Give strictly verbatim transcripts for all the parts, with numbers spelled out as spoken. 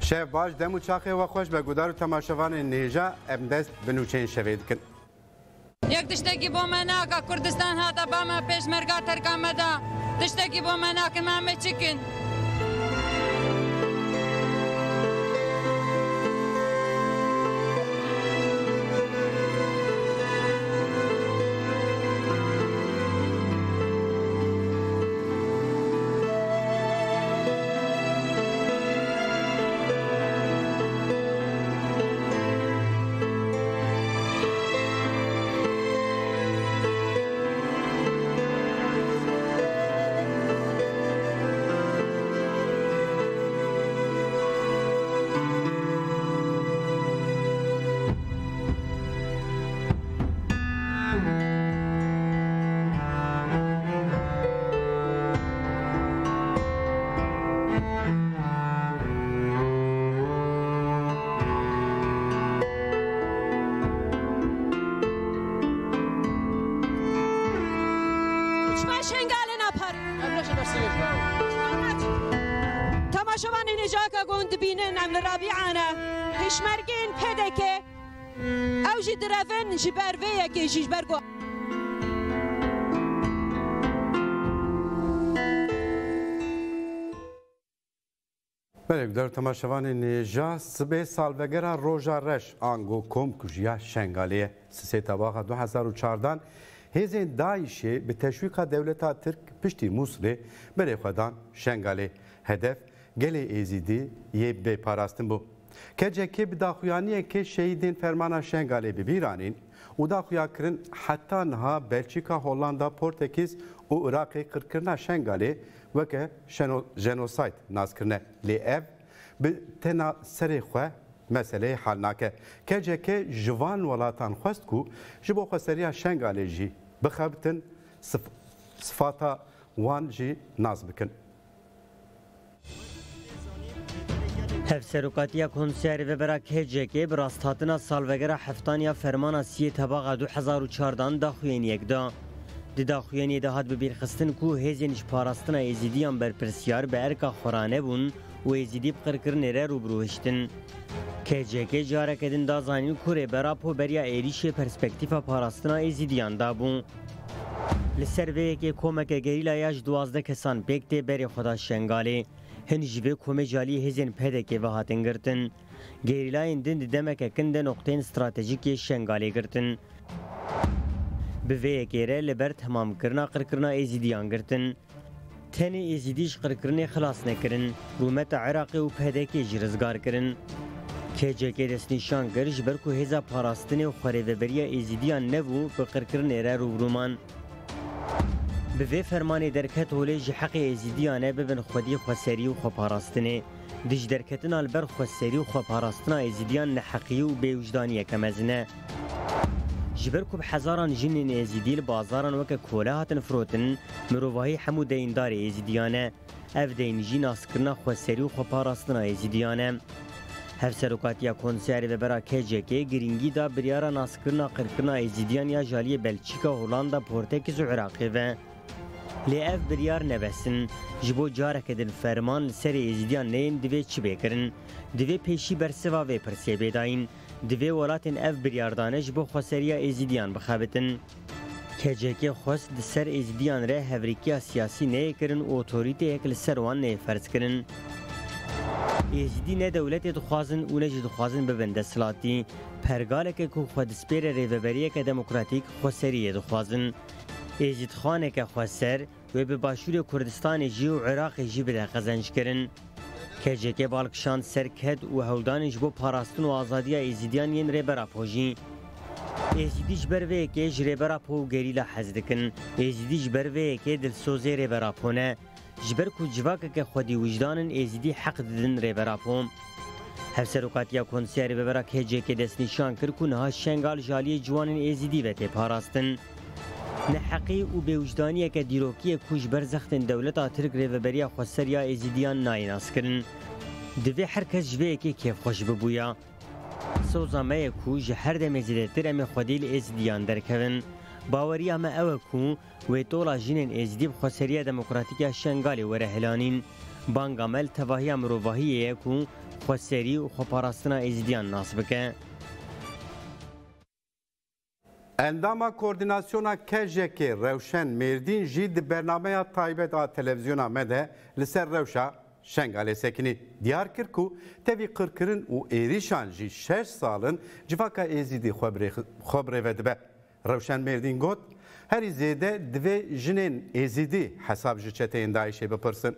شب باش دمو چاخه و خوش به گودار و تماشاوان نیجا امدست بنوچین شوید کن. یک تشتکی با مناکا کردستان هاتا با ما پیش مرگا ترکان مدا تشتکی با مناکا مامه چکن. تماشاوان نجاکا گوند بینن ام رابعانا هشمرگین پدکه او جی درفن جبر ویا که جبرگو بله در تماشاوان نیجا سبه سالوگرا روژا رش آنگو کم کجیا شنگالیه سه تاباقا دو هزار و چهارده هزین داعشی به تشویق دولت ترک پشتی موسلی بره خودان شنگالی هدف گلی ایزیدی یه به پاراستن بو که جکی به داخویانیه که شهیدین فرمانا شنگالی ببیرانین و داخویا کرن حتی نها بلژیکا هولاندا پورتکیز و عراقی کرکرنا شنگالی و که جنوساید ناز کرنه لی اف به تنا سری خواه مسئله حل ناکه که جکی جوان ولاتان خواست کو جبو خسریا شنگالی جی بخبتن صف... صفاتا وان جی ناز بکن. هفسروکاتیا کنسر و برا کهجه براستاتنا سالوگرا حفتانیا فرمانا سی تباقا دو هزار و چهارده داخوین یک دا دی داخوینی دهات ببیر خستن کو هزینش پاراستنا ایزیدیان بر پرسیار به ارکا خورانه بون و ایزیدی بقرکرنه را روبروهشتن کهجه که جاره کدن دا زانین کوره برا پو بریا ایریش پرسپکتیفا پاراستنا ایزیدیان دا بون لسر وی که کومک گریلا یاش دوازده کسان بکته بری خدا شنگالی هنجوی کومه جالی هزین پدکه و هاتن گرتن گریلاین دن دمک کند نقطه استراتژیک شنگالی گرتن به وی گره لبر تمام کرنا قرکرنا ایزیدیان گرتن تنی ایزیدیش قرکرنه خلاص نکرن رومت عراقی و پدکه جرزگار کرن که جکه دست نشان گرش برکو هزا پاراستن و خوری و بریا ایزیدیان نبو به قرکرنه را روبرومان به وی فرمانی درکت هولیج حق ایزیدیانه ببن خودی خسری و خپاراستنه دیج درکتن البر خسری و خپاراستنا ایزیدیان نحقی و بیوجدانی کمزنه جبر کوب هزاران جنین ایزیدی بازاران وک کولهاتن فروتن مروواهی حمو دیندار ایزیدیانه اف دینجی ناسکرنا خسری و خپاراستنا ایزیدیانه هفسروکاتیا کنسر و برا کجکی گرینگی دا بریارا ناسکرنا قرکرنا ایزیدیان یا جالی بلژیکا هولاندا پورتکیز و عراقی و لی اف بریار نبسن جبو جاره کدن فرمان سر ایزیدیان نین دوی چی بکرن دوی پیشی برسوا و پرسی بیداین دوی ولاتن اف بریاردانه جبو خسریا ایزیدیان بخابتن کجکی خواست سر ایزیدیان ره هوریکیا سیاسی نه کرن و اوتوریتی اکل سروان نه فرض کرن ایزیدی نه دولت دخوازن و نه دخوازن ببنده سلاتی پرگاله که کو خود سپیر ریوبریه که دموکراتیک خسریه دخوازن ایزید خانه که خسر و به باشور کردستان جی و عراق جی بده قزنج کرن که جکه بالکشان سرکد و هولدانش بو پاراستن و آزادی ایزیدیان ین ریبرا پوژی ایزیدیش بروه که جریبرا پو گریلا حزدکن ایزیدیش بروه که دلسوزی ریبرا پونه جبر کو جواک که خودی وجدانن ایزیدی حق ددن ریبرا پوم هفسروکاتیا کنسیاری ببرا که جکه دست نشان کر کو نها شنگال جالی جوانن ایزیدی و تی پاراستن نحقی و بیوجدانی که دیروکی کوش برزختن دولت آترک ریوبریا خسریا ایزیدیان نایناس کرن دوی هر کس جوه که کیف خوش ببویا سوزامه کوش هر دم زیده تر ام خودیل ایزیدیان درکون باوری اما او کو و طولا جنین ایزیدی بخسریا دموکراتیکا شنگالی وره هلانین بانگامل تواهی مروواهی کو خواسری و خوپاراستنا ازیدیان ناس بکن. انداما کوردیناسیونا کجک روشن مردین جید برنامه تایبت آ تلویزیون آمده لسر روشا شنگاله سکنی دیار کر کو تاوی قرکرن و ایریشان جی شش سالن جواکا ازیدی خبره ودبه روشن مردین گوت هری زیده دوی جنین ازیدی حساب جچته اندایشه بپرسن.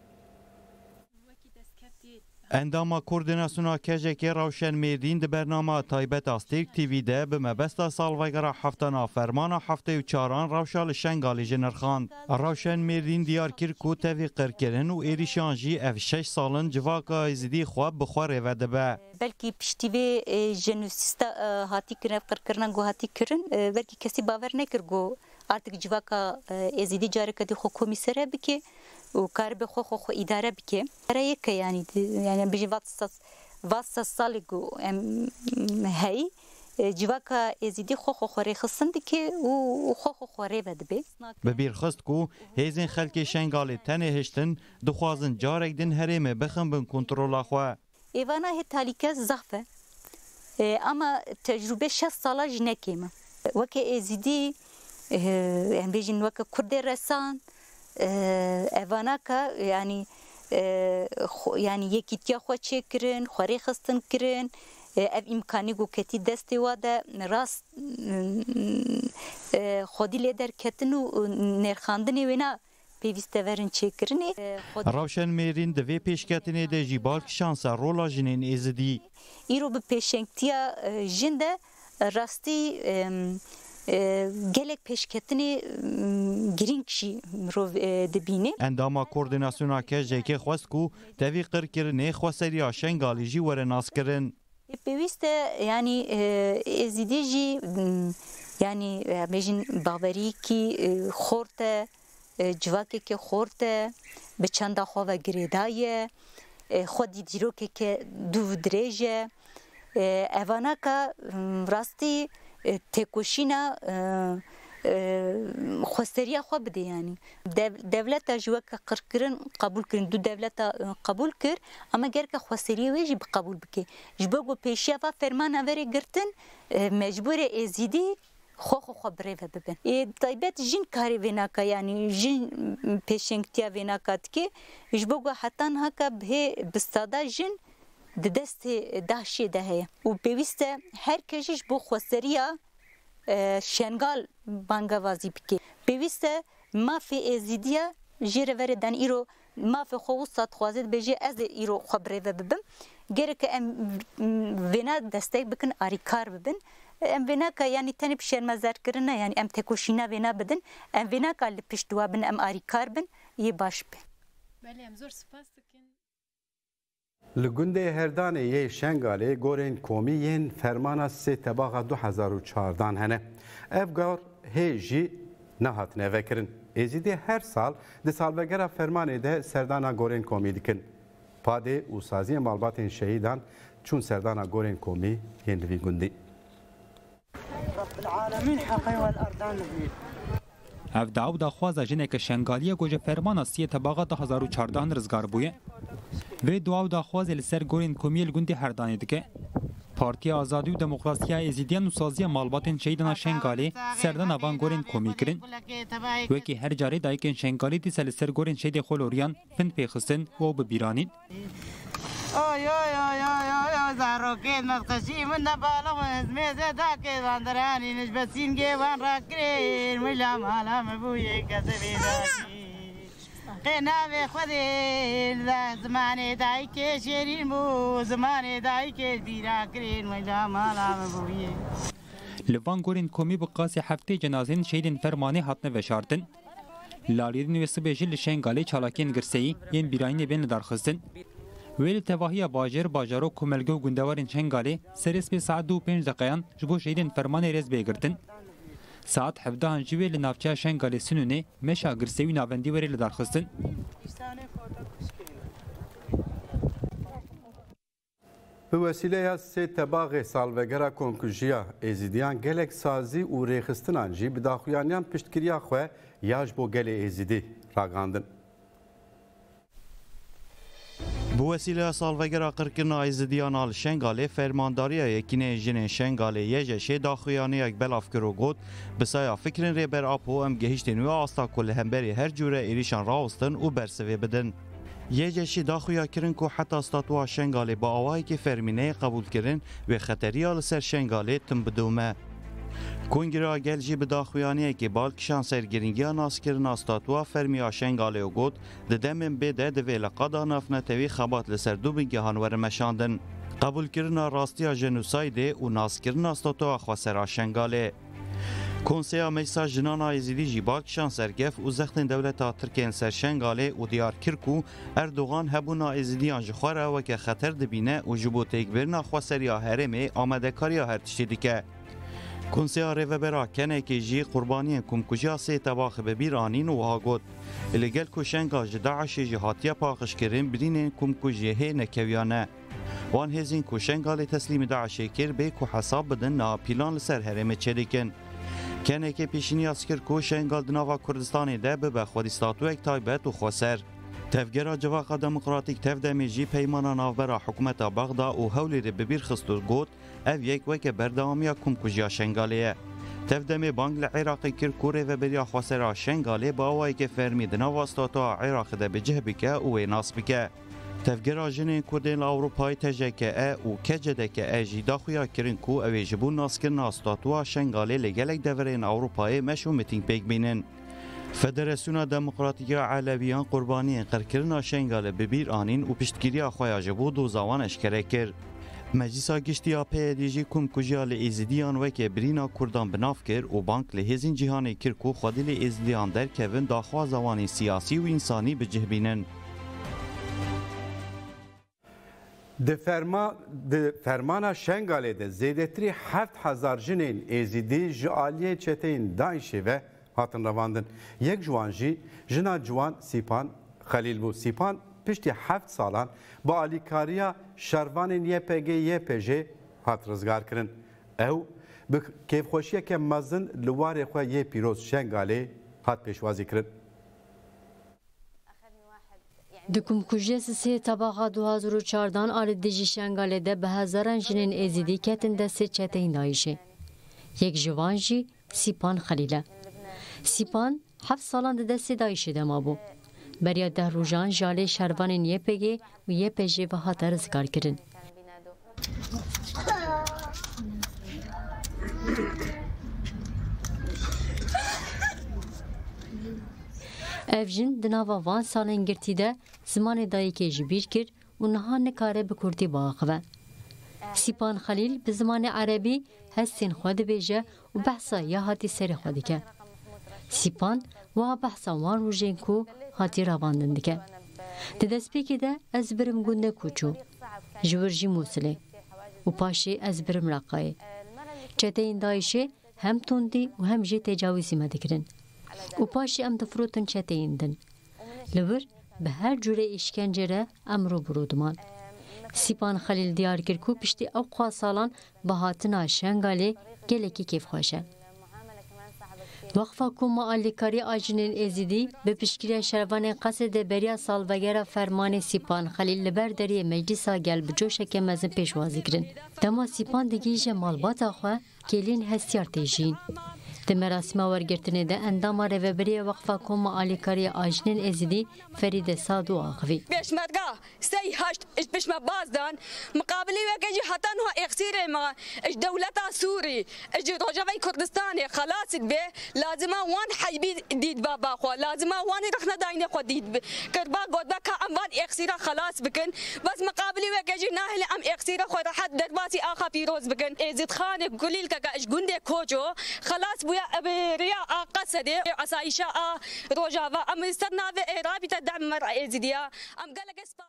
انداما کوردیناسیونا کجکی روشن مردین ده برنامه تایبت استیک تیوی ده به مبستا سالوگرا هفتانا فرمانا هفته و چاران روشال شنگالی جنرخاند. روشن مردین دیار کر کو تاوی قرکرن و ایریشانجی اف شش سالن جواکا ازیدی خواب بخواره و دبه. بلکی پشتیوی جنوسیستا هاتی کرن قرکرنان گو هاتی کرن بلکی کسی باور نکر گو artık civaka ezidi cari kadi xo komisere bike و کار به خو خو اداره بکه برای که یعنی یعنی بجی واتس واتس سالگو هی جواکا ازیدی خو خو خوری خصند که و خو خو خوری بد به ببیر خست کو هیزن خلک شنگال تنه هشتن دخوازن جارک دن هرم بخم بن کنترل خو ایوانا هتالیکه ضعفه اما تجربه شش ساله جنکیم وک ازیدی يعني بيجي نوكا كرد الرسان ايفاناكا يعني يعني يكيتيا خو تشكرن خوري خستن كرن اف امكاني جو كتي دستي وادا راس خودي لدر كتنو نرخاندني وينا بيستورن تشكرني روشن ميرين دوي پیشکتني د جيبال شانس رولا جنين ازدي ايرو بپیشنگتيا جنده راستي gelek peşketini girinçi مرو دبینه انداما کوردیناسیونا کجکی خواست کو تاوی قرکرنه خواسریا شنگالیجی ور ناس کرن پیوسته یعنی ازیدیجی یعنی بجین باوری کی خورته جواکی کی خورته به چند خو و گریدای خودی دیروکی که دو درجه اوانا کا راستی تکوشینا خسریا خو بده یعنی دولت جوک قرکرن قبول کردن دو دولت قبول کرد اما گر که خسری ویجی قبول بکه جبگو پیشیا و فرمان اوری گرتن مجبور ازیدی خو خو خبره و ببن طیبت جن کاری وناکا یعنی جن پیشنگتیا وناکات که جبگو حتی هکا به بستادا جن دست داشته ده و پیوسته هر کشیش بو خسریا شنگال بانگوازی بکی پیوسته مافی ازیدیا جیر وردن ایرو مافی خوصات خوازد بجی از ایرو خبره و ببم گره که ام وینا دسته بکن آریکار ببن ام وینا که یعنی تنی بشیر مزار کرنه یعنی ام تکوشینا وینا بدن ام وینا که لپشتوا بن ام آریکار بن یه باش بن بله ام زور سپاس دکن لگنده هردانه یه شنگاله گورین کومی ین فرمانا سه تباغا دو هزار و چهاردان هنه افگار هیجی نهات نوکرن ازیده هر سال ده سالوگره فرمانه ده سردانا گورین کومی دکن پاده و سازی مالبات شهیدان چون سردانا گورین کومی ین دوی گندی رب العالمین حقی والأردان نبید اف داو دا خوازا جنک شنگالیه گوجه فرمانا سیه تباغا دو هزار و چهاردان رزگار بویه و دواو دا خوازه لسر گورین کومیل گوندی هردانه دکه پارتی آزادی و دموکراسی ازیدیان و سازی مالباتن شهیدان شنگالی سردان آوان گورین کومی کرن وکی هر جاری دایکن شنگالی دی سر گورین شهید خلوریان فند پیخستن و ببیرانید آی آی آی آی آی زاروکید مدخشی من نبالا و ازمیزه داکید واندرانی نجبسین گیوان را کرین ملام حالا مبوی کسبی داکی قناوی خودی زمان دایی که شیرین بو زمان دایی که بیرا کرین ملام حالا مبوی لوان گورین کومی بقاسی هفته جنازین شهیدین فرمانی هاتنه وشاردن لالیدین و سبیجل شنگالی چالاکین گرسهی ین بیرانی بین دارخستن ویل تواهی باجر باجارو کوملگو گوندوارین شنگالی سرس به ساعت دو پنج دقیقان جبو شهیدین فرمان رز بگردن ساعت هفده هنجوی لنافچه شنگالی سنونه مشا گرسوی ناوندی وری لدارخستن به وسیله سه تباغ سالوگرا کنکوژیا ازیدیان گلک سازی و ریخستنان جی بداخویانیان پشتگیریا خواه یاج بو گل ازیدی راگاندن Bu vesile salvegera qirkirina êzidiyana li Şengalê fermandariya yekîneyên jinên Şengalê yê jeşê daxuyaniyek belav kir û got bi saya fikrên rêberapo em gehîştên wê asta ku li hemberî her cure êrîşan rawestin û bersivê bidin. Yê jeşî daxuya kirin ku heta statuya Şengalê bi awayekî fermîneyê qebûl kirin wê xeteriya li ser Şengalê tim bidûme. Kongira gel jî bi daxuyaniyekê balkişan sergiringiya naskirina statuya fermiya Şengalê û got di demên bê de divê li qada navnetewî xebat li ser du bingehan were meşandin. Qebûlkirina rastiya jenosaydê û naskirina statuya xwesera Şengalê. Konseya Meclisa Jinana Êzidî jî balkişan sergef û zextên dewleta Tirkiyên ser Şengalê û diyar kir ku Erdogan hebûna êzidiyan ji xwe re weke xeter dibîne û ji bo têkbirina xweseriya herêmê amedekariya her tiştê dike. Konseya rêvebera kenekê jî qurbaniyên komkujiya sê tebaxê bi bîr anîn û wiha got. Li gel ku Şengal ji Daişê jî hatiye paqijkirin birînên komkujiyê hê nekeviyane. Wan hêzên ku Şengalê teslîmî Daişê kir bê ku hesab bidin niha pîlan li ser herêmê çêdikin. Kenekê pêşîniya kir ku Şengal di nava Kurdistanê de bibe xwedî statûyek taybet û xweser. Tevgera Civaka Demokratîk tevdemê jî peymana navbera hikûmeta Bexda û Hewlêrê bi bîr xist û got ev yek weke berdewamiya komkujiya Şengalê ye. Tevdemê bang li Iraqê kir ku rêveberiya xwesera Şengalê bi awayekê fermî di nava statuya Iraqê de bicih bike û wê nas bike. Tevgera jinên Kurdên li Ewropayê T J K E û K C D K E jî daxuya kirin ku ew ê ji bo naskirina statuya Şengalê li gelek deverên Ewropayê meş û mitîng pêk bînin. Federasyona Demokratîk ya Aleviyan qurbaniyên qirkirina Şengalê bi bîr anîn û piştgiriya xwe ya ji bo doza wan eşkere kir. Meclisa Giştiya P Y D jî komkujiya li êzidiyan weke birîna Kurdan bi nav kir û bank li hêzên cîhanê kir ku xwedî li êzidiyan derkevin daxwaza wanê siyasî û însanî bicih bînin. Di ferma di fermana Şengalê de zêdetirî heft hezar jinên êzidî ji aliyê çeteyên Daişê ve hatin revandin. Yek ji wan jî jina ciwan Sîpan Xelîl bû. Sîpan piştî heft salan bi alîkariya şervanên Y P G Y P J hat rizgar kirin. Ew bi kêfxweşiyeke mezin li warê xwe yê pîroz Şengalê hat pêşwazî kirin. Di komkujiya sê tebaxa du hezar û çardan alî dijî Şengalê de bi hezaran jinên êzidî ketin destê çeteyên Daişê. Yek ji wan jî Sîpan Xelîl e. Sîpan heft salan di destê Daişê de mabû. Beriya deh rojan ji alî şervanên Y P G û Y P J ve hate rizgar kirin. Ev jin di nava van salên girtî de zimanê dayîkê jî bîr kir û niha nikare bi Kurdî biaxive. Sîpan Xelîl bi zimanê erebî hestên xwe dibêje û behsa ya hatî serê xwe dike. Sîpan wiha behsa wan rojên ku hatî revandin dike. Di destpêkê de ez birim gundê Kûçû, ji wir jî Mosilê û paşê ez birim Reqqayê. Çeteyên Daişê hem tundî û hem jê tecawîzî me dikirin. û paşê em difirotin çeteyên din. Li wir bi her cure îşkence re em rûbirû diman. Sîpan Xelîl diyar kir ku piştî ew xwe salan bi hatina Şengalê gelekî kêfxweş e. Wexfa Koma Alîkarî a jinên êzidî bi piştgiriya şervanên qesê de beriya salvegera fermanê Sîpan Xelîl li ber deriyê meclîsa gel bi coşeke mezin pêşwazî kirin. Dema Sîpan digihîje malbata xwe kêlên hestiyar tê jîn. Di merasîma wergirtinê de endama rêveberiya Wexfa Koma Alîkarî a jinên êzidî Ferîde Sad û axivî. Pêşmerga sey heşt ji pişme baz dan muqabilê weke jî heta niha eqsîrê me ji dewleta Sûrî ji Rojavayê Kurdistanê xelas dibe lazima wan heybî dît baba xwe lazima wanê rexnedayînê xwe dît kirba got ka em van eqsîra xelas bikin bes muqabilê weke jî nahêle em eqsîra xwe rehet derbasî axa pîroz bikin êzîdxanê kulîl keke ji gundê Koço xelas bûye ريا قصدي عسايشة روجافا أم استدنا في رابطة دعم مرأة إزديا أم قال قسبا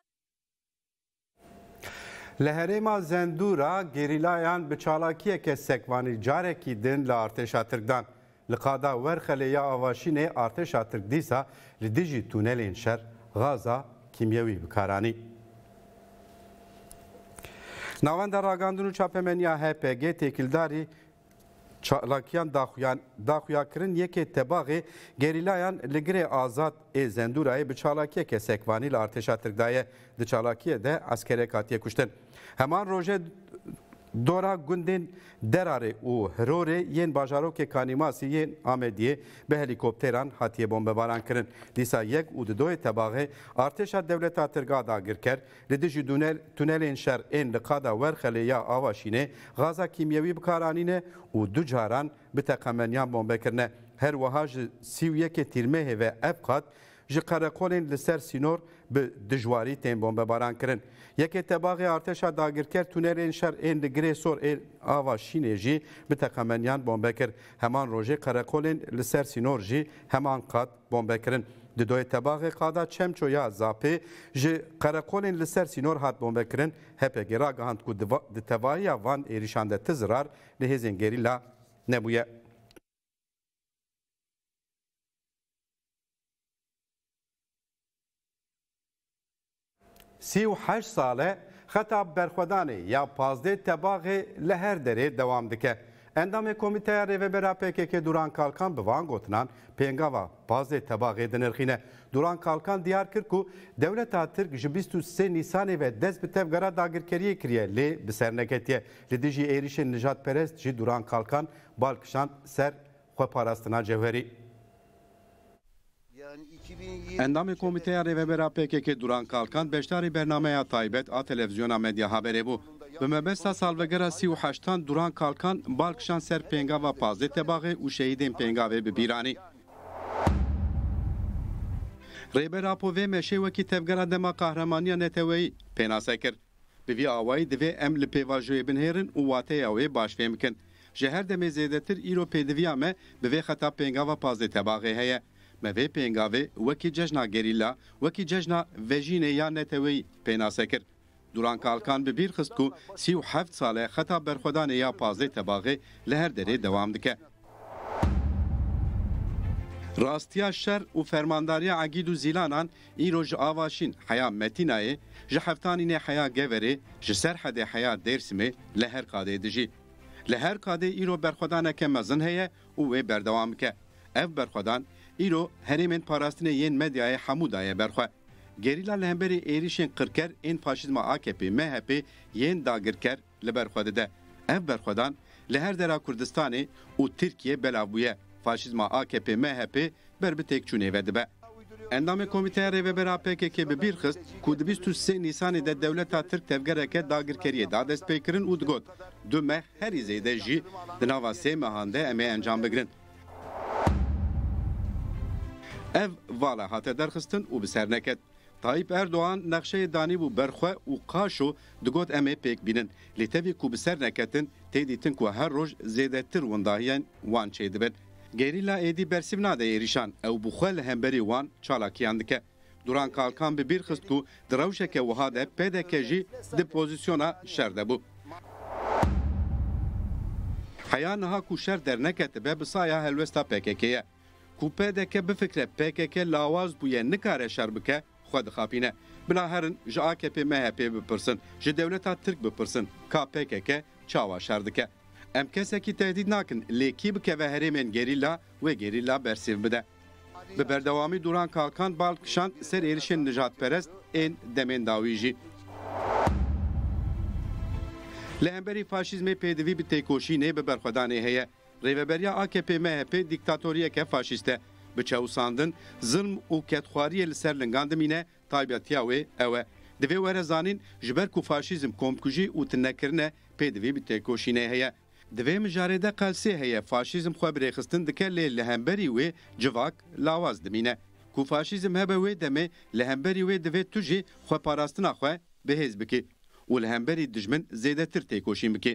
لهرما زندورا گریلایان به چالاکیه که سکوانی جاره کی دن لارتشا ترکدان لقادا ورخله یا آواشینه ارتشا ترک دیسا لدیجی تونلین شر غازا کیمیوی بکارانی ناوند راگاندونو چاپمنیا H P G تکیلداری Çalakiyan daxuyan daxuyakirin yekê tebaxê gerîlayan li girê azad ê Zendûrayê bi çalakiye kesekvanî li artêşa Tirkdayê di çalakiyê de askerek hatiye kuştin. Heman rojê dora gundên Derarê û Hirorê yên bajarokê Kanîmasî yên Amediyê bi helîkopteran hatiye bombebaran kirin. Dîsa yek û di doyê tebaxê artêşa dewleta Tirka dagirker li dijî tunelên şer ên li qada Werxelê ya Avaşînê gaza kîmyewî bikaranîne û du caran bi teqemeniyan bombekirine. Her wiha ji sî û yekê tîrmehê ve ev qat ji qerekolên li ser sînor bi dijwarî tên bombebaran kirin. Yekê tebaxê artêşa dagirker tunelên şer ên li girê sor ên Avaşînê jî bi teqemeniyan bombekir. Heman rojê qerekolên li ser sînor jî heman qat bombekirin. Di doyê tebaxê qada Çemçoya Zapê ji qerekolên li ser sînor hat bombekirin. Hepekê ragihand ku di tevahiya van êrîşan de ti zirar li hêzên gerîla nebûye. سی و هشت ساله خطاب برخودانه یا پازده تباغه لهر دره دوام دکه. اندام کمیته ریوبرا پیکه دوران کالکان بوان گوتنان پینگاوا پازده تباغه دنرخینه. دوران کالکان دیار کرد که دولت ترک بیست و سه نیسان و دست به تفگرا داگرکریه کریه لی بسرنکتیه. لیدیجی ایریش نجات پرست جی دوران کالکان بالکشان سر خواه پاراستنا جوهری. اندام کمیته ریوبرا پیکه دوران کالکان beşdarî bernameya taybet a televizyona medya haberê bû. Bi mebesta salvegera sî û heştan Duran Kalkan balkişan ser pêngava pazê tebaxê û şehîdên pêngavê bi bîranî. Rêbera povê meşê wekî tevgera dema qahramaniya neteweyî pênase kir. Bi vî awayî divê em li pêvajoyê binhêrin û wateya wê baş fêm bikin. Ji her demê zêdetir îro pêdiviya me bi vê xeta pêngava pazê tebaxê heye. Me vê pêngavê wekî cejna gerîla, wekî cejna vejînê ya neteweyî pênase kir. Duran Kalkan bi bîr xist ku sî û heft sale xeta berxwedanê ya pazê tebaxê li her derê dewam dike. Rastiya şer û fermandariya Egîd û Zîlanan îro ji Avaşîn heya Metînayê ji heftanînê heya Geverê ji serhedê heya Dêrsimê li her qadê dijî. Li her qadê îro berxwedaneke mezin heye û wê berdewam bike. Ev berxwedan îro herêmên parastinê yên medyayê hemû daye berxwe. Gerîla li hemberî êrişên qirker ên faşîzma A K P M H P yên dagirker li ber xwe dide. Ev berxwedan li her dera Kurdistanê û Tirkiye belav bûye. Faşîzma A K P M H P ber bi têkçûnê ve dibe. Endamê komîteya rêvebera P K K bi bîr xist ku di bîst û sê Nîsanê de dewleta Tirk tevgereke dagirkeriyê da dest pê kirin û digot du meh herî zêde jî di nava sê mehan de em ê encam bigirin. Ev vala hate derxistin û bi ser neket. Tayyip Erdoğan nexşeyê danîbû berxwe û qaşo digot em ê pêk bînin. Lê tevî ku bi ser neketin tê dîtin ku her roj zêdetir wendahiyên wan çê dibin. Gerîla êdî bersiv nade êrîşan ew bi xwe li hemberî wan çalakiyan dike. Duran Kalkan bi bîr xist ku di rewşeke wiha de P D K jî di pozisyona şer de bû. Heya niha ku şer derneketibe bi saya helwesta P K K'ye. Ku P D K bifikre P K K lawaz bûye nikare şer bike xwe dixapîne. Bila herin ji A K P M H P bipirsin, ji dewleta Tirk bipirsin ka P K K çawa şer dike. Em kesekî tehdît nakin lê kî bikeve herêmên gerîla wê gerîla bersiv bide. Bi berdewamî Duran Kalkan balkişand ser êrişên nijatperest ên demên dawî jî. Li hemberî faşîzmê pêdivî bi têkoşînê bi berxwedanê heye. Rêveberiya A K P M H P dîktatoriyeke faşîst e. Bi çewsandin, zilm û ketxwariyê li ser lingan dimîne taybetiya wê ew e. Divê were zanîn ji ber ku faşîzm komkujî û tinekirine pêdivî bi têkoşînê heye. Divê mijarê de qelsê heye faşîzm xwe birêxistin dike lê li hemberî wê civak lawaz dimîne. Ku faşîzm hebe wê demê li hemberî wê divê tu jî xweparastina xwe bihêz bikî û li hemberî dijmin zêdetir têkoşîn bikî.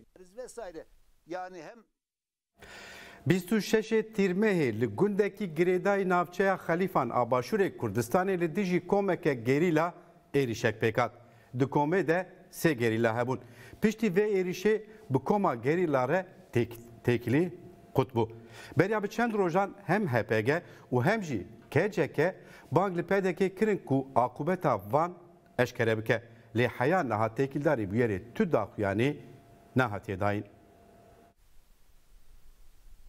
بیست و شش تیرمهê li gundekî girêdayî navçeya Xelîfan a Başûrê Kurdistanê li dijî komeke gerîla êrişek pêkat. Di komê de sê gerîla hebûn. Piştî vê êrişê bi koma gerîla re têkilî qut bû. Berya bi çend rojan hem H P G û hem jî K C K bang li P D K kirin ku akûbeta van eşkere bike. Lê heya niha têkildarî bûyerê tu daxuyanî nehatiye dayîn.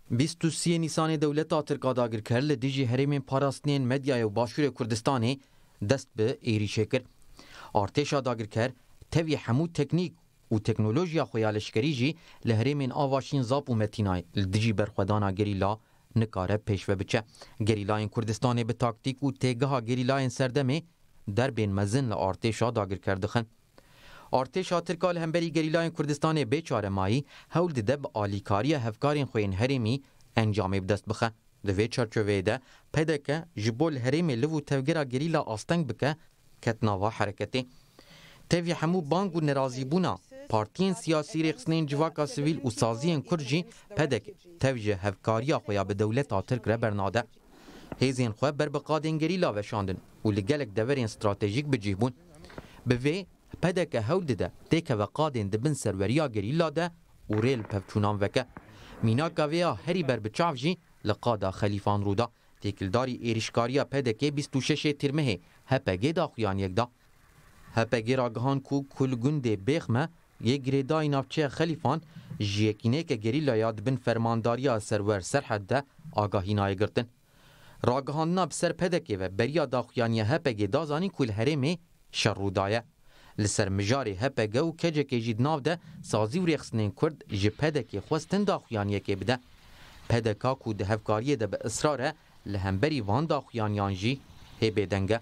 بیست و سه نیسان دولتا ترکا داگرکر لی دیجی هرمین پاراستنین مدیای و باشور کردستانی دست به ایریشه کرد. ارتشا داگرکر تەوی هەموو تەکنیک و تەکنۆلۆژیا خۆیا لەشکریجی لە هەرێمên avاشین زاب و مەتینای li dijî berxwedana gerîla nikare pêşve biçe. Gerîlayên Kurdistanê bi taktik û têgeha gerîlayên serdemê derbên mezin li artêşa dagirker dixin. Artêşa Tirka li hemberî gerîlayên Kurdistanê bêçaremayî hewl dide bi alîkariya hevkarên xwe yên herêmî encamê bi dest bixe. Di vê çerçeveyê de pedeke ji bo li herêmê liv û tevgera gerîla asteng bike ket nava hereketê. Tevî hemû bang û nerazîbûna partiyên siyasî rêxistinên civaka sivîl û saziyên Kurd jî pedek tev ji hevkariya xwe ya bi dewleta Tirk re bernade. Hêzên xwe ber bi qadên gerîla veşandin û li gelek deverên stratejîk bicih bûn. Bi vê pedeke hewl dide têkeve qadên dibin serweriya gerîla de û rê li pevçûnan veke. Mînaka vê ya herî ber bi çav jî li qada Xelîfan Rûda têkildarî êrişkariya pedekê bîst û şeşê Tirmehê H P G daxuyan yek da. H P G ragihan ku ku li gundê Bêxme yê girêdayî navçeya Xelîfan ji yekîneke gerîlaya dibin fermandariya serwer Serhed de agahînayê girtin. Ragihandina bi ser pedekê ve beriya daxuyaniya H P G dazanîn ku li herêmê şer rûdaye. Li ser mijarê H P G û kecekê jî di nav de sazî û rêxistinên Kurd ji pedekê xwestin daxuyaniyekê bide. Pedeka ku di hevkariyê de bi israr e li hemberî van daxuyaniyan jî hê bêdeng e.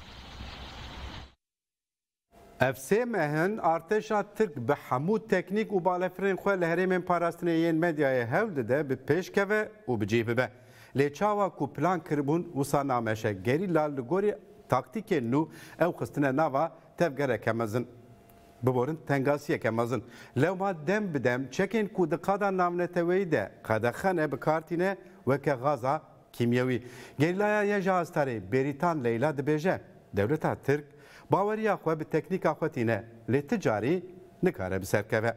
Ev sê mehin artêşa Tirk bi hemû teknîk û balefirên xwe li herêmên parastinê yên medyayê hewl dide bi pêşkeve û bi cih bibe. Lê çawa ku plan kiribûn wisa nameşe gerîla li gorî taktîkên nû ew xistine nava tevgereke mezin. Biborin tengasiyeke mezin. Lewma dem bi dem çekên ku di qada navneteweyî de qedexene bikartîne weke gaza kîmyewî. Gerîlaya yê ji astarê Bêrîtan Leyla dibêje dewleta Tirk baweriya xwe bi teknîka xwe tîne lê ticarî nikare bi serkeve.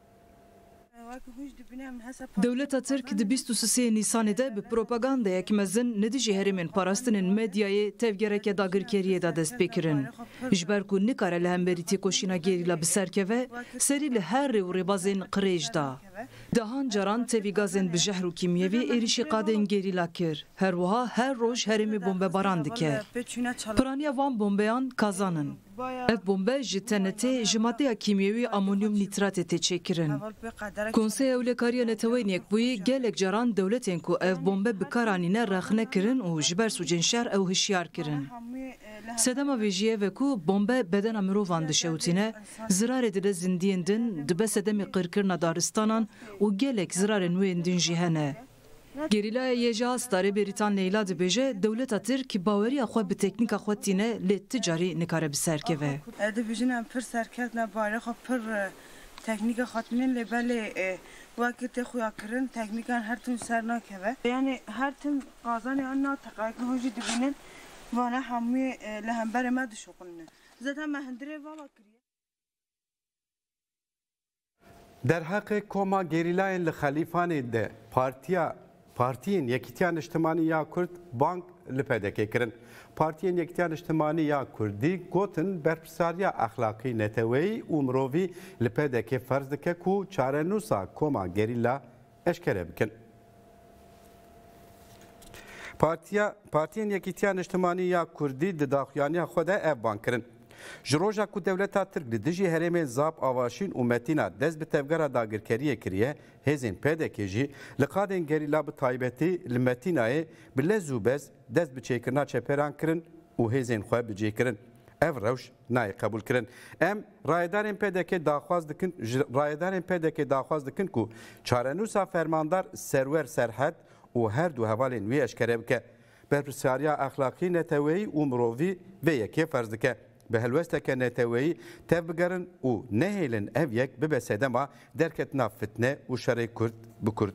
Dewleta Tirk di bîst û sê Nîsanê de bi propagandayek mezin nedîjî herêmên parastinên medyayê tevgereke dagirkeriyê de dest pê kirin. Ji ber ku nikare li hemberî têkoşîna gerîla bi serkeve, serî li her rê û rêbazên qirêj da. Dehan caran tevî gazên bi jehr û kîmyevî êrişî qadên gerîla kir. Her wiha her roj herêmê bombebaran dike. Piraniya van bombeyan kazanin. Ev bombe ji tenetê ji maddeya kîmyewî amonyum nîtratê tê çêkirin. Konseya Ewlekariya Neteweyên Yekbûyî gelek caran dewletên ku ev bombe bikaranîne rexne kirin û ji ber sûcên şer ew hişyar kirin. Sedema vê jî ye ku bombe bedena mirovan dişewtîne, zirarê dide zindiyên din, dibe sedemê qirkirina daristanan û gelek zirarên wên din jî hene. Gerîlaya yê ji astarê Bêrîtan Leyla dibêje dewleta Tirk baweriya xwe bi teknîka xwe tîne lê ti carî nikare bi serkeve. Dibêjin em pir serketine barê xwe pir teknîka xwe tîne lê belê wekî tê xuya kirin teknîkan her tim ser nakeve. Yani her tim qazanê an nateqayekî hûn jî dibînin vana hemû li hemberê me dişoxînin. Zaten me hindirê vala kiriye. Derheqê koma gerîlayên li Xelîfanê de partiya Partiyên Yekîtiya Niştimanî ya Kurd bank li pedekê kirin. Partiyên Yekîtiya Niştimanî ya Kurdî gotin berpirsariya exlaqî neteweyî û mirovî li pedekê ferz dike ku çarenûsa koma gerîla eşkere bikin. Partiya Partiyên Yekîtiya Niştimanî ya Kurdî di daxuyaniya xwe de ev bank kirin. Ji roja ku dewleta Tirk li dijî herêmên Zap, Avaşîn û Metîna dest bi tevgera dagirkeriyê kiriye, hêzên pedekê jî li qadên gerîla bi taybetî li Metînayê bi lez û bez dest bi çêkirina çeperan kirin û hêzên xwe bicê kirin. Ev rewş nayê qebûl kirin. Em rayedarên pedekê daxwaz dikin, ji rayedarên pedekê daxwaz dikin ku çarenûsa fermandar Serwer Serhed û her du hevalên wî eşkere bike. Berpirsariya exlaqî neteweyî û mirovî vê yekê ferz dike. Bi helwesteke neteweyî tev bigerin û nehêlin ev yek bibe sedema derketina fitne û şerê Kurd bi Kurd.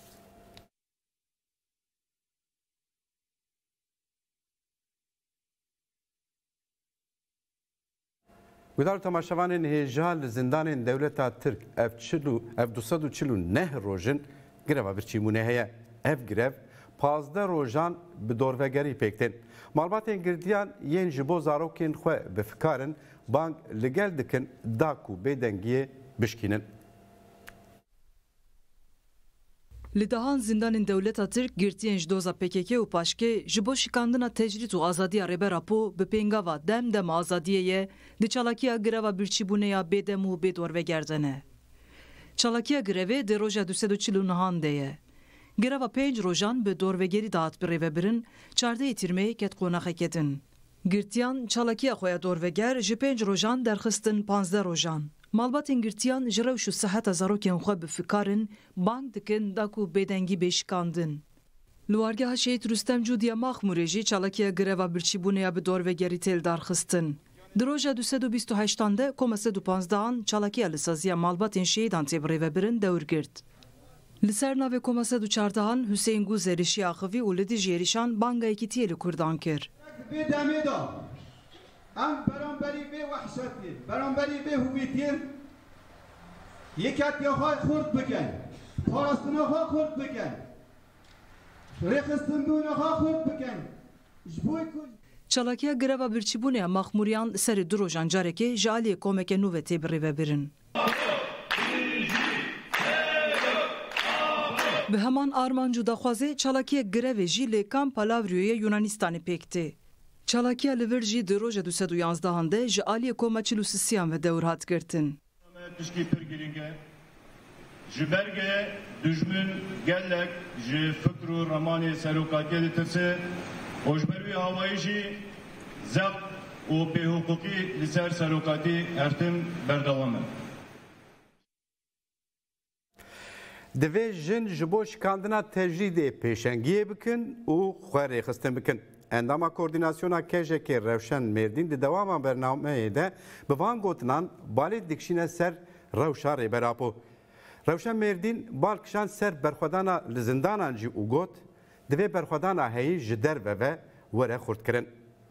Wîdar temaşevanên hêja li zindanên dewleta Tirk ev çil ev du sed û çil û neh rojin gireva birçîmûnê heye. Ev girev pazde rojan bi dorvegerî pêktin. Malbatên girdiyan yên ji bo zarokên xwe bifikarin bank li gel dikin da ku bêdengiyê bişkînin. Li dahan zindanên dewleta Tirk girtiyên ji doza P K K û paşkê ji bo şikandina tecrît û azadiya rêbera Po bi pêngava dem dem azadiyê ye di çalakiya gireva birçîbûneya bêdem û bêdorveger ne. Çalakiya girevê di roja du sed û çil û nihan de ye. Gireva pênc rojan bi dorvegerî dahat bi rêvebirin, çardehê tîrmeyê ket qonaxekê din. Girtiyan çalakiya xwe ya dorveger ji pênc rojan derxistin panzdeh rojan. Malbatên girtiyan ji rewş û seheta zarokên xwe bifikarin, bang dikin da ku bêdengî bêşikandin. Li wargeha Şehîd Rûstem Cûdiya Maxmûrê jî çalakiya gireva birçîbûneya bi dorvegerî têl darxistin. Di roja du sed û bîst û heştan de koma sed û panzdehan çalakiya li saziya malbatên şehîdan tê bi rêvebirin dewr girt. Li ser navê koma sed û çardehan Hüseyin Guzer êşiya Axivî û li dijî êrîşan bangayekî tiyê li Kurdan kir. Bêdemê da em beramberî vê wehşetê, beramberî vê hûvîtiyê yeketiya xwe xurt bikin, parastina xwe xurt bikin, rêxistinbûna xwe xurt bikin. Ji bo ku Çalakiya gireva birçîbûneya Maxmûriyan serê du rojan carekê ji aliyê komeke nû ve tê bi rêvebirin. Bi heman armanc û daxwazê çalakiya girevê jî lê Kampa Lavriyoyê Yunanistanê pêk tê. Çalakiya li vir jî di roja du sed û yanzdehan de ji aliyê koma çil û sisiyan ve dewr hat girtin. Tişkî pir giring e. Ji bergê dijmin gelek ji fikr û remanê serokatiyê ditirse û ji ber wî hawayî jî zeq û bêhukukî li ser serokatî hertim berdewam e. Divê jin ji bo şikandina tecrîdê pêşengiyê bikin û xwe rêxistin bikin. Endama Koordinasyona Kejekê Rewşen Mêrdîn di dewama bernameyê de bi van gotinan balê dikişîne ser rewşa rêbera Po. Rewşen Mêrdîn bal kişan ser berxwedana li zindanan jî û got divê berxwedana heyî ji derve ve were xurtkirin.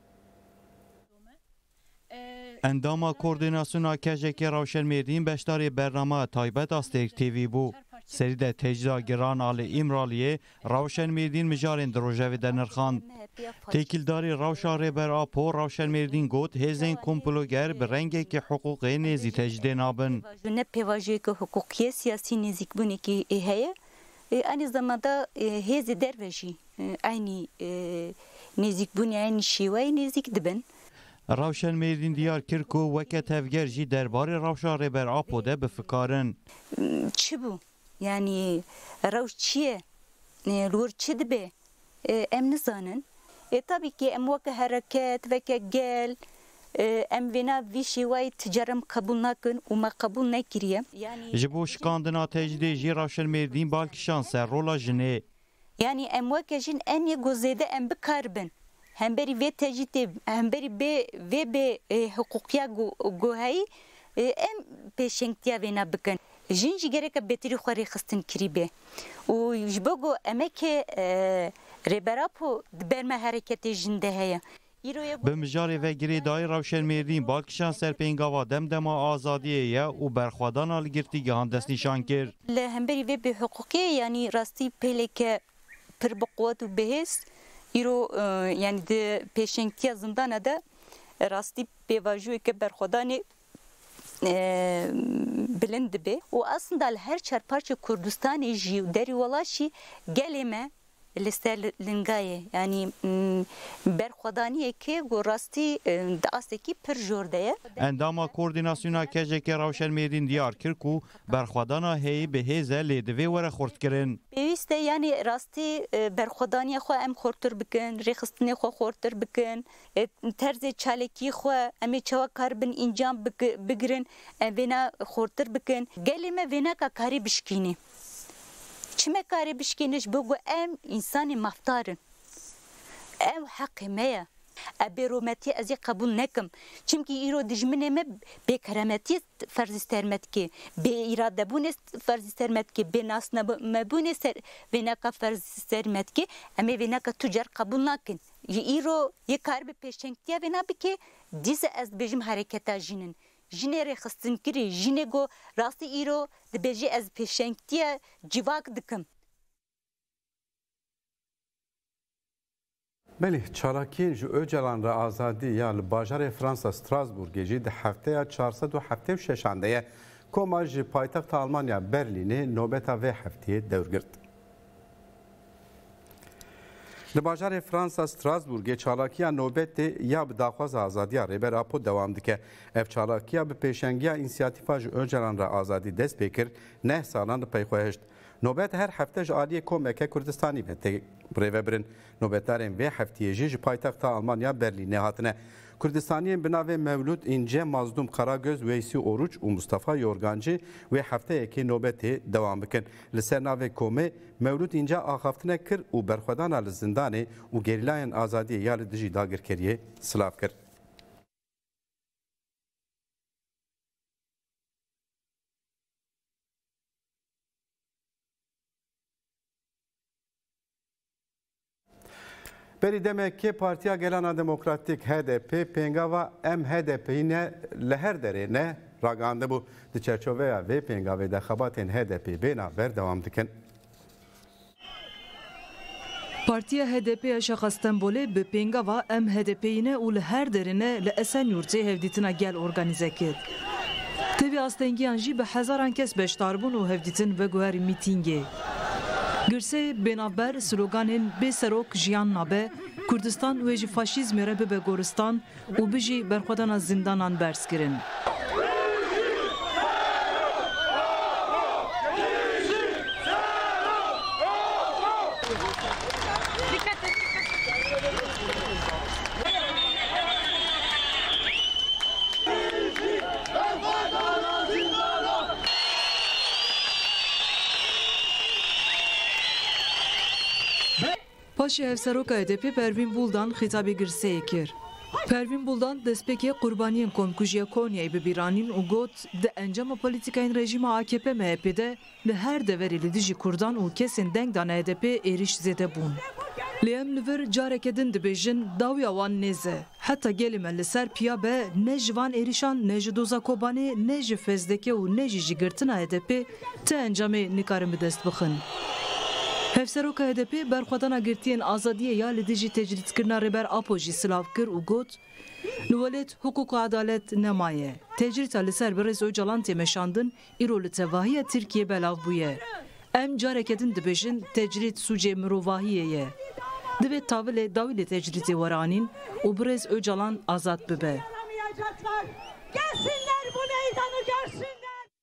Endama Koordinasyona Kejekê Rewşen Mêrdîn beşdarê bername taybet Astêrk T V bû. Serî de tecda giran alê İmraliyê Rewşen Mêrdîn mijarên di rojevê de nirxand. Têkildarê rewşa rêbera Po Rewşen Mêrdîn got hêzên komploger bi rengekî hiqûqê nêzî tecdê nabin. Ne pêvajiyeke hukukiyê siyasî nêzîkbûnekî heye. Aynı zamanda hêzê derve jî aynı nêzîkbûnê aynı şîweyê nêzik dibin. Rewşen Mêrdîn diyar kir ku weke tevger jî derbarê rewşa rêbera Po de bifikarin. Çi bû? Yani rewş çi ye? Li wir çi dibe? Em nizanin. E tabii ki em weke hereket, veke gel, em vêna vî şîweyê ticarem qebûl nakin û me qebûl nekiriye. Ji bo şikandina tecdê jî Rewşen Mêrdîn balkişan ser rola jinê. Yani em weke jin en yê gozêde em bikaribin. Hemberî vê tecdîtê, hemberî bê vê bê hiqûqiya guheyî em pêşengtiya vêna bikin. Jin jî gereke betîrî xwe rêxistin kirîbe. û ji bo ku emekê rêbera Po di ber me hereketê jin de heye. Bi mijarê vegirê dayê Rewşen Mêrdîn balkişan ser pêngava demdema azadiyê ye û berxwedana li girtîgehan destnîşan kir. Li hemberî vê bêhiqûqê yanî rastî pêleke pir bi quwet û bihêz îro yani di pêşengtiya zindana de rastî pêvajiyeke berxwedanê bilind dibe û aslında li her çarparça Kurdistanê jî û derî welaşî gelê me li ser lingayê yani berxwedaniyekê got rastî di astekî pir jor de ye. Endama Koordinasyona Kejekê Rewşen Mêrdîn diyar kir ku berxwedana heyî bi hêze lê divê were xurtkirin. Pêwîst e yani rastî berxwedaniya xwe em xurtir bikin, rêxistinê xwe xurtir bikin, terzê çalekî xwe em ê çawa karibin încam bigirin, em vêna xurtir bikin. Gelê me vêneka karî bişkînî. Çime karê bişkînî ji bo ku em însanê mafdarin. Ew heqê me ye. Ev bêrometiyê ez ê qebûl nekim. Çimkî îro dijminê me bêkeremetiyê ferzî sermetike, bêîradebûnê ferzî sermetike, bênasnamebûnê vêneka ferzî sermetike, em ê vêneka tu car qebûl nakin. Ji îro yê karibe pêşengtiya vêna bike, dîse ez dibêjim hereketa jînin. Jinê rêxistinkirî, jinê got rastî îro dibêjî ez pêşengtiya civak dikim. Belê çalakiyên ji Öcalan re azadî ya li bajarê Fransa Strasbourgê jî di hefteya çar sed û heftê û şeşan de ye. Koma ji paytexta Almanya Berlînê nobeta vê hefteyê dewr girt. Li bajarê Fransa Strasbourgê çalakiya nobetê ya bi daxwaza azadiya rêber Apo dewam dike. Ev çalakiya bi pêşengiya însiyatîfa ji Öcalan re azadî dest pê kir, neh salan li peyxwe hişt. Nobet her hefte ji aliyê Komeke Kurdistanî ve tê birêvebirin. Nobetdarên vê heftiyê jî ji paytexta Almanya Berlînê hatine. Kurdistaniyên bi navê Mevlûd İnce, Mazdum Karagöz, Weysî Oruç û Mustafa Yorgancı wê hefteyekê nobetê dewam bikin. Li ser navê Komê, Mevlûd İnce axaftine kir û berxwedana li zindanê û gerîlayên azadiyê ya li dijî dagirkeriyê silav kir. Berî demekê Partiya Gelana Demokratîk H D P pêngava em H D P'yî ne li her derê ne ragandibû. Di çerçoveya vê pêngavê de xebatên H D P bêhna berdewam dikin. Partiya H D P ya Şaxa Stenbolê bi pêngava em H D P'yî ne û li her derê ne li Esenyurtê hevdîtina gel organize kir. Tevî astengiyan jî bi hezaran kes beşdarbûn û hevdîtin veguherî mîtîngê. Girsê bênavber sloganên bê serok jiyan nabe, Kurdistan wê ji faşîzmê re bibe goristan û bijî berxwedana zindanan berskirin. Paşê hevseroka H D P Pervîn Buldan xîtabê girseyê kir. Pervîn Buldan destpêkê qurbaniyên komkujiya Konyayê bibîranîn û got di encama polîtîkayên rejîma A K P M H P de li her deverê li dijî Kurdan û kesên deng dan H D P êriş zêde bûn. Lê em li vir carekê din dibêjin dawiya wan nêze. Heta gelê me li ser piya be ne ji van êrişan, ne ji doza Kobanê, ne ji Fezdekê û ne jî ji girtina H D P ti encamê nikarin bi dest bixin. Hevseroka H D P berxwedana girtiyên azadiyê ya li dijî tecrîdkirina rêber Apo jî silav kir û got li welêt hukuk û adalet nemaye. Tecrîta li ser Birêz Öcalan tê meşandin îro li tevahiya Tirkiye belav bûye. Em carekê din dibêjin tecrîd sûcê mirovahiyê ye. Divê tavilê dawî lê tecrîdê were anîn û Birêz Öcalan azad bibe. Gelsinler bu meydanı görsünler.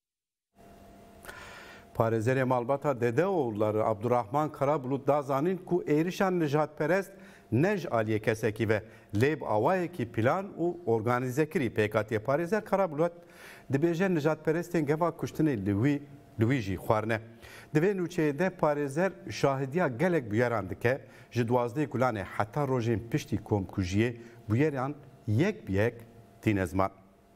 Parêzerê malbata Dedeoğulları Abdurrahman Karabulut da zanîn ku êrişan nijadperest ne ji aliyê kesekî ve lê bi awayekî plan û organize kirî pêkatiye. Parêzer Karabulut dibêje nijadperestên geva kuştinê li wî li wî jî xwarine. Di vê nûçeyê de parêzer şahidiya gelek bûyeran dike ji duwazdehê gulanê heta rojên piştî komkujiyê bûyeran yek bi yek tîne ziman.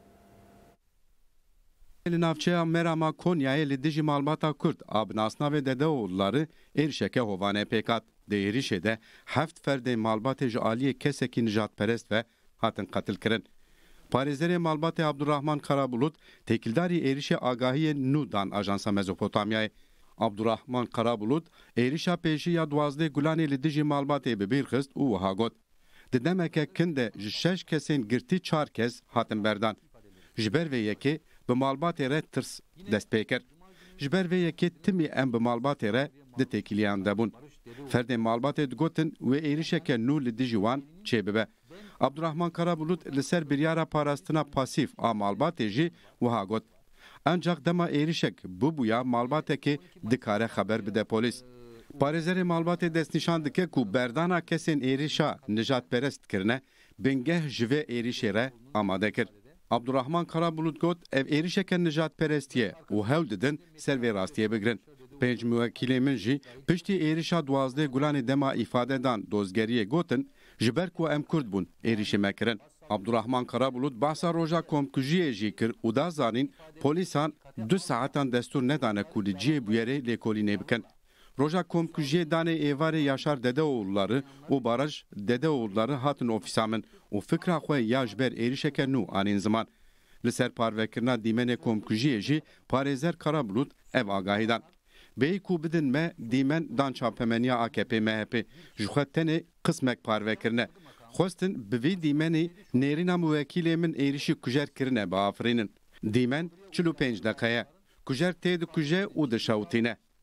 Li navçeya Merama Konyayê li dijî malbata Kurd a bi nasnavê Dedeoğulları êrişeke hovane pêkat. Di êrişê de heft ferdên malbatê ji aliyê kesekî nijadperest ve hatin qetil kirin. Parêzerê malbatê Abdurrahman Karabulut têkildarî êrişê agahiyê nû dan Ajansa Mezopotamyayê. Abdurrahman Karabulut êrişa pêşî ya duwazdeh gulanê li dijî malbatê bi bîr xist û wiha got. Di demeke kin de ji şeş kesên girtî çar kes hatin berdan. Ji ber vê yekê bi malbatê re tirs dest pê kir. Ji ber vê yekê timî em bi malbatê re di têkiliyan de bûn. Ferdên malbatê digotin wê êrişeke nû li dijî wan çê bibe. Abdurrahman Karabulut li ser biryara parastina pasîf a malbatê jî wiha got. Ancak dema êrişek bibûya malbatekê dikare xeber bide polîs. Parêzerê malbatê destnîşan dike ku berdana kesên êrişa nijadperest kirine bingeh ji vê êrişê re amade kir. Abdurrahman Karabulut got ev êrişeke nijadperestiye û hewl didin ser vê rastiyê bigirin. Pênc müwekkîlê min jî piştî êrişa duwazdeh gulanê dema îfade dan dozgeriyê gotin ji ber ku em Kurd bûn êrişê me kirin. Abdurrahman Karabulut bahsa roja komkujiyê jî kir û da zanîn polîsan du saetan destur nedane ku li ciyê bûyerê lêkolînê bikin. Roja komkujiyê danê êvarê Yaşar Dedeoğulları û Baraj Dedeoğulları hatin ofîsa min û fikra xwe ya ji ber êrişeke nû anîn ziman. Li ser parvekirina dîmenê komkujiyê jî parêzer Karabulut ev agahî dan. Bêyî ku bidin me dîmen dan çapemeniya A K P M H P ji xwe tenê qismek parvekirine. Xwestin bi vê dîmenê nêrîna müwekkîlê min êrişî kujer kirine bi afirînin. Dîmen çil û pênc deqeye. Kujer tê dikuje û dişewtîne.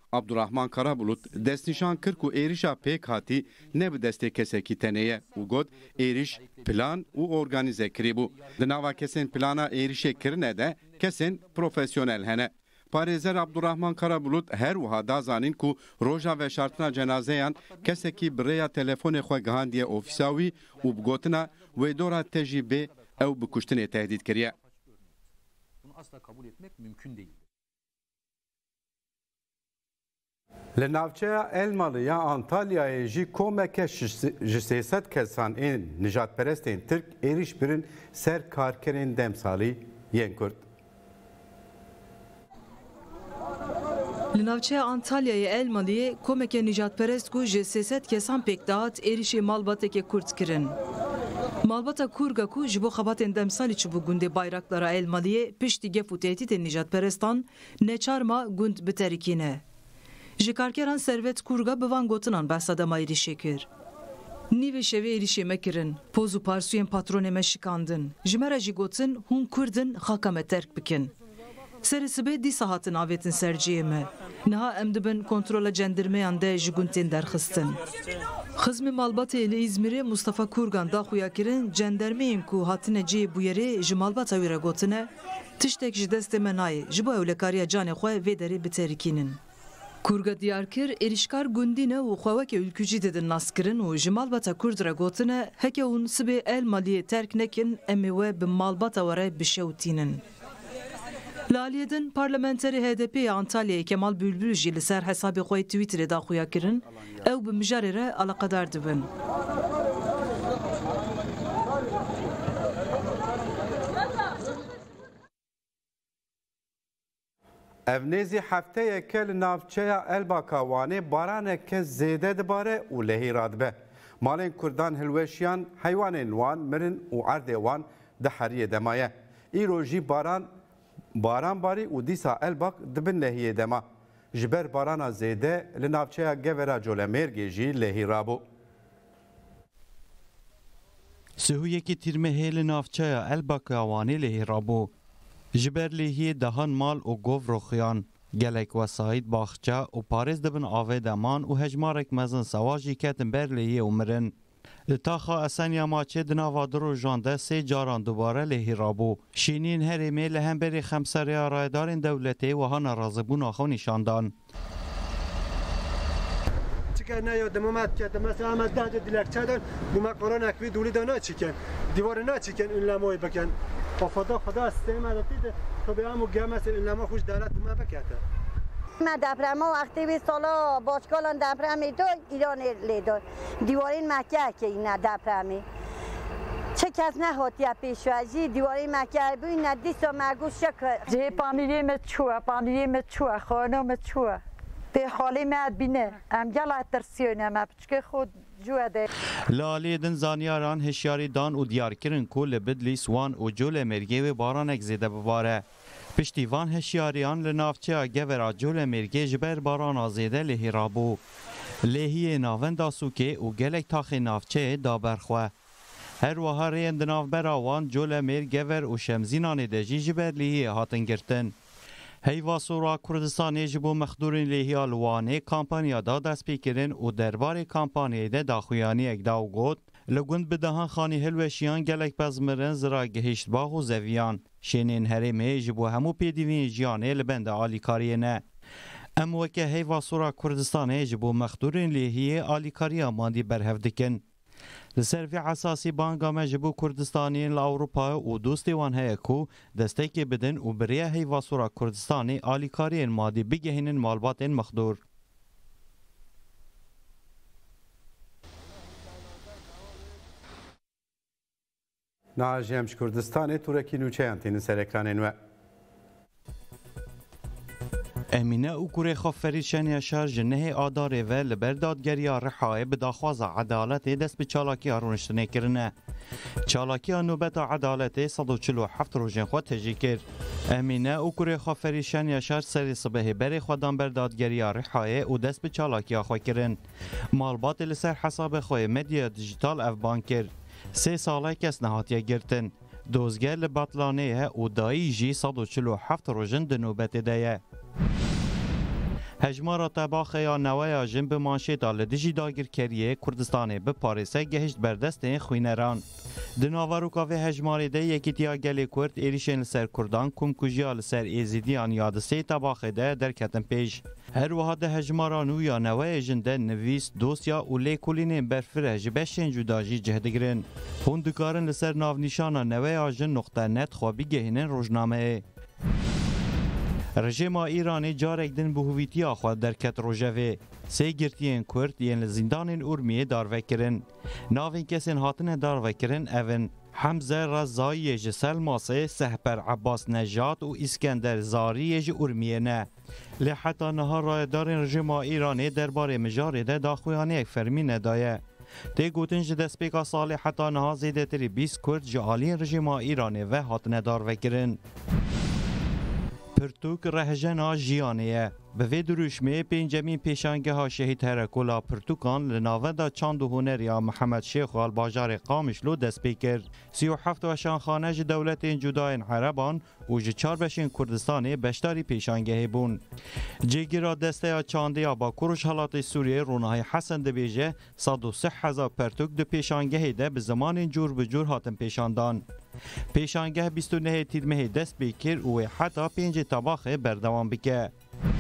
Abdurrahman Karabulut destnîşan kir ku êrişa pêk hatî ne bi destê kesekî tenê ye û got êriş plan û organize kirîbû. Di nava kesên plana êrişê kirine de kesên profesyonel hene. Parêzer Abdurrahman Karabulut her wiha da zanîn ku roja veşartina cenazeyan kesekî bi rêya telefonê xwe gihandiye ofîsa wî û bi gotina wê dora te jî bê ew bi kuştinê tehdît kiriye. Bunu asla kabul etmek mümkün değil. Li navçeya Elmalı ya Antalya'ya jî komeke ji sêset kesan ên nijadperestên Tirk êriş birin ser karkerên demsalî yên Kurd. Li navçeya Antalya'ya Elmalı'ya komeke nijadperest ku ji sêset kesan pêkdahat êrişê malbateke Kurd kirin. Malbata Kurga ku ji bo xebatên demsalî çibû gundê Bayraklara Elmalı'ya piştî gef û tehdîtên nijadperestan neçarma gund biterîkîne. Ji karkeran Servet Kurga bi van gotinan behsa dema êrişê kir. Nîvê şevê êrişê me kirin, poz û parsûyên patronê me şikandin. Ji me re jî gotin hûn Kurdin xaka me terk bikin. Serê sibê dîsa hatin avêtin ser ciyê me. Niha em dibin kontrola cendirmeyan de ji gundên derxistin. Xizmê malbatê li İzmirê Mustafa Kurgan daxuya kirin cendermeyên ku hatine ciyê bûyerê ji malbata wî re gotine tiştek ji destê me nayê ji bo ewlekariya canê xwe vê derê biterîkînin. Kurga diyarkir êrişkar gundîne û xweweke ülkücî didin naskirin û ji malbata Kurd re gotine heke hûn sibê Elmaliyê terk nekin em ê we bi malbata we re bişewtînin. Li aliyê din parlamenterê H D P ya Antalyayê Kemal Bülbül jî li ser hesabê xwe Twitterê daxuya kirin ew bi mijarê re alaqedar dibin. Evnêzî hefteyeke li navçeya Elbaka Wanê baraneke zêde dibare û lehî radibe. Malên Kurdan hilweşiyan heywanên wan mirin û erdê wan di heriyê dema ye. Îro jî baran baran barî û dîsa Elbak dibin lehiyê dema. Ji ber barana zêde li navçeya Gevera Colemêrgê jî lehî rabû. Sihuyekî tîrmehê li navçeya Elbaka Wanê lehî rabû. Ji ber lehiyê dehan mal û gov roxiyan. Gelek wesayît baxça û parêz dibin avê deman û hejmarek mezin sewa jî ketin ber lehiyê û mirin. Li taxa Esenya Maçê di nava du rojan de sê caran dubare lehî rabû. Şîniyên herêmê li hemberî xemsariya rayedarên dewletê wiha nerazîbûna xwe nîşandan. نه دمامت کرده مثلا ما ده جد dilekçeden bu makaron ekvi duli de ne çiken divarı ne çiken ünlemeyi beken افادا خدا سیم ادتی تو به همو گمس ünleme خوش دولت ما بکته ما دپرما وقتی به سالا باشکالان دپرمی تو ایران لیدو دیوارین مکه که این دپرمی چه کس نه هاتیه پیشوازی دیوارین مکه بوی ندیسا مگو شکر جه پامیلی مچوه پامیلی مچوه خانه مچوه به حالی ما بینه ام گلا ترسیونه ما بچه خود Lalêdin zanyaran hişyarî dan û diyarkirin ku li Bidlîs wan û Colemêrgê wê baranek zêde bibare. Piştî van hişyariyan li navçeya Gevera Colemêrgê ji ber barana zêde lehî rabû. Lehiyê navenda Sûkê û gelek taxê navçeyê da berxwe. Her wiha rêyên di navbera wan Colemêr, Gever û Şemzînanê de jî ji ber lehiyê hatin girtin. Heyva Sora Kurdistanê ji bo mexdûrên lêhiya li Wanê kampanya da destpêkirin û derbarê kampanyayê de daxuyaniyek da û got li gund bi dehan xanî hilweşiyan gelek bezmirin zira gihîştbah û zeviyan. Şênên herêmê ji bo hemû pêdiviyên jiyanê li benda alîkariyê ne. Em weke Heyva Sora Kurdistanê ji bo mexdûrên lêhiyê alîkariya madî berhev dikin. Li ser vê esasî banga me ji bo Kurdistaniyên li Ewropayê û dostê wan heye ku destekê bidin û bi rêya Heyva Sora Kurdistanê alîkariyên madî bigihînin malbatên mexdûr. Najem ji Kurdistanê turekî nûçeyan tênin ser ekranên we. Emîne û kurê xwe Ferîd Şenyaşar ji nehê adarê ve li ber dadgeriya Rihayê bi daxwaza edaletê dest bi çalakiya rûniştinê kirine. Çalakiya nûbeta edaletê sed û çil û heft rojên xwe tejî kir. Emîne û kurê xwe Ferîd Şenyaşar serê sibehê berê xwe dan ber dadgeriya Rihayê û dest bi çalakiya xwe kirin. Malbatê li ser hesabê xwe medya dijital evban kir. Sê salê kes nehatiye girtin. Dozger li Batlanê ye û dayî jî sed û çil û heft rojin di nûbetê de ye. هجمارا تباخه یا نویا جن به مانشیتا لدیجی داگیرکریه کردستان به پاریسه گهشت بردست خوینران. دناواروکا و هجماری ده یکیتیا گلی کرد ایریشن لسر کردان کم کجیا لسر ایزیدیان یادسه تباخه ده در کتن پیش. هر وحد هجمارانو یا نوای جنده نویس دوسیا و لیکولین برفره جبشن جداجی جهدگرن. هندکارن لسر ناو نشانا نوای آجن نقطه نت خوابی گهینن روزنامه. رژیم ایرانی جارک دن به هویتی آخواد در کت روژوه. سه گرتین کرد یین لزندان ارمیه داروکرن. ناوین کسین هاتن داروکرن اون حمزه رضایی جسل ماسه سهپر عباس نجات و اسکندر زاری ج ارمیه نه. لحتا نها رایدار رژیم ایرانی درباره مجاری ده داخویانی یک فرمی ندایه. تی گوتن جه دسپیکا سالی حتا نها زیده تری بیست کرد جعالی رژیم ایرانی و هاتن داروکرن. پرتوک رهجنا جیانیه به وی دروشمه پنجمین پیشانگه ها شهید هرکولا پرتوکان لناودا چاند و هنریا محمد شیخ و الباجار قامشلو دست پیکر سی و هفت و شانخانه ج دولت جداین عربان و ج چار بشین کردستانی بشتاری پیشانگه بون. جگیرا دسته ها چانده با کروش حالات سوریه رونای حسن دبیجه صد و سه هزار پرتوک دو پیشانگه ده به زمان جور به جور هاتن پیشاندان. پیشانگه بیست و نه تیر مه دست بیکر و حتی پنج طباخه بردوام بکه.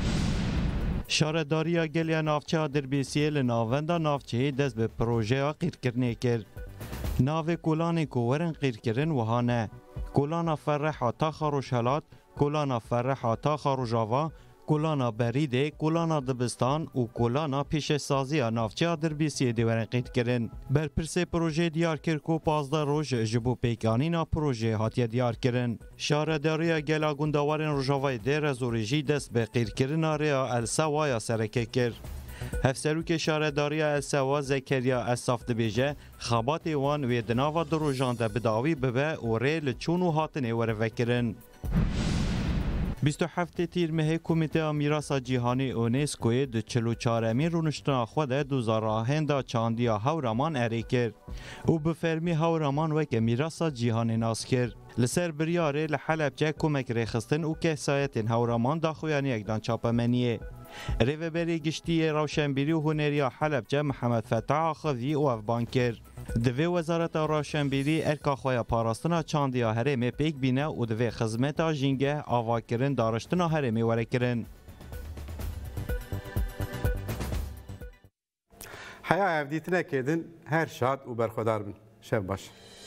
شارداریا گلیا نافچه دربیسیه لناوندا نافچه دست به پروژه قیرکرنه کرد. ناو کولان کوورن قیرکرن وهانه. کولان فرح تا خاروشهلات، کولان فرح تا خاروجاوا، کولان بریده، کولان دبستان و کولان پیش سازی نافچه دربیسیه دیورن قیرکرن. بر پرسه پروژه دیار کرد کو پازده روز جبو پیکانینا پروژه هاتیه دیار کرن. شارداریا گلا گنداورن روژاوای در زوریجی دست به قیرکرن آریا السوایا سرکه کرد. هفسروک شارداریا السوا زکریا اصاف دبیجه خابات وان و دناوا دروژان ده بداوی ببه و ری لچون و هاتنه ورفکرن. بیست و هفت تیر مه کمیته میراث جهانی اونسکو د چهل و چهارمین رونشتنا خود دوزار هندا چاندیا هورامان اری کرد. او به فرمی هورامان وک میراث جهانی ناس کرد. لسر بریاره لحلب چه کمک رخصتن او که سایتین هورامان داخویانی اکدان چاپمنیه. ریوبری گشتی روشنبیری و هنریا حلب چه محمد فتح خوی او افبان کرد. دوی وزارت روشنبیری ارکا خویا پاراستنا چاندیا هرمی پیک بینه و دوی خدمت جینگه آوا کرن دارشتنا هرمی وره کرن. حیا افدیتنه کردن هر شاد و برخودار بن. شب باش.